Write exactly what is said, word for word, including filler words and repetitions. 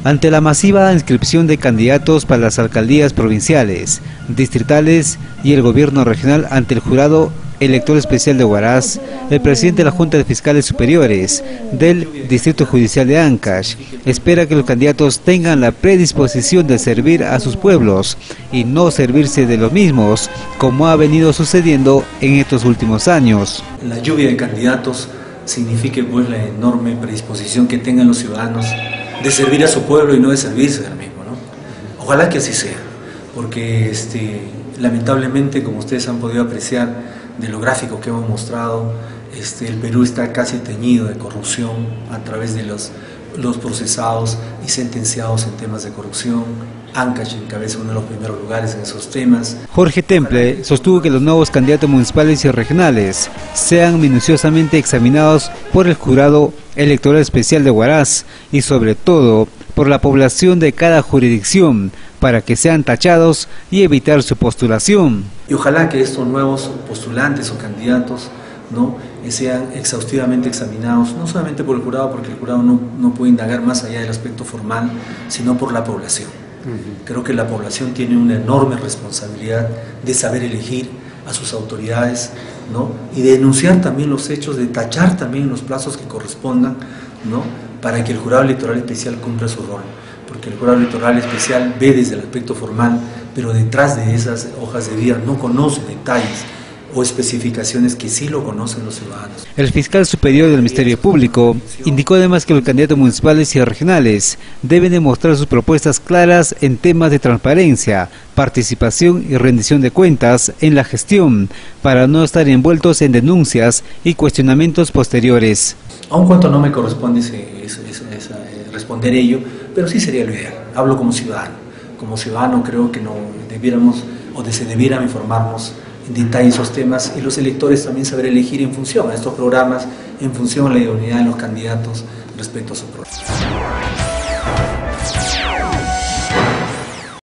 Ante la masiva inscripción de candidatos para las alcaldías provinciales, distritales y el gobierno regional ante el jurado electoral especial de Huaraz, el presidente de la Junta de Fiscales Superiores del Distrito Judicial de Ancash espera que los candidatos tengan la predisposición de servir a sus pueblos y no servirse de los mismos, como ha venido sucediendo en estos últimos años. La lluvia de candidatos significa pues la enorme predisposición que tengan los ciudadanos de servir a su pueblo y no de servirse del mismo, ¿no? Ojalá que así sea, porque este, lamentablemente, como ustedes han podido apreciar de lo gráfico que hemos mostrado, este, el Perú está casi teñido de corrupción a través de los, los procesados y sentenciados en temas de corrupción. Ancash encabeza uno de los primeros lugares en esos temas. Jorge Temple sostuvo que los nuevos candidatos municipales y regionales sean minuciosamente examinados por el jurado electoral especial de Huaraz y sobre todo por la población de cada jurisdicción para que sean tachados y evitar su postulación. Y ojalá que estos nuevos postulantes o candidatos, ¿no?, sean exhaustivamente examinados, no solamente por el jurado, porque el jurado no, no puede indagar más allá del aspecto formal, sino por la población. Creo que la población tiene una enorme responsabilidad de saber elegir a sus autoridades, ¿no?, y de denunciar también los hechos, de tachar también los plazos que correspondan, ¿no?, para que el jurado electoral especial cumpla su rol. Porque el jurado electoral especial ve desde el aspecto formal, pero detrás de esas hojas de vida no conoce detalles o especificaciones que sí lo conocen los ciudadanos. El fiscal superior del Ministerio Público indicó además que los candidatos municipales y regionales deben demostrar sus propuestas claras en temas de transparencia, participación y rendición de cuentas en la gestión, para no estar envueltos en denuncias y cuestionamientos posteriores. Aun cuanto no me corresponde ese, ese, ese, ese, responder ello, pero sí sería lo ideal. Hablo como ciudadano. Como ciudadano creo que no debiéramos o de se debieran informarnos en detalle esos temas, y los electores también saber elegir en función a estos programas, en función a la idoneidad de los candidatos respecto a su programa.